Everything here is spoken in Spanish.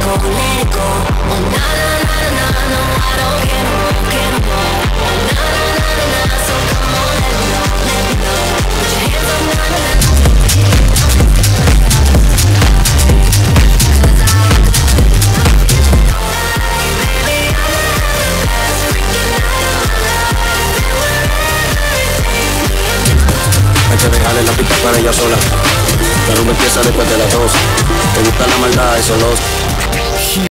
let it go. Oh na na na na na, no, I don't care no more, care no more. Oh na na na na na, so come on, let me know, let me know. Put your hands up, na na na. Hay que dejarle la pista para ella sola. La rumba empieza después de las 2. Te gusta la maldad, esos dos.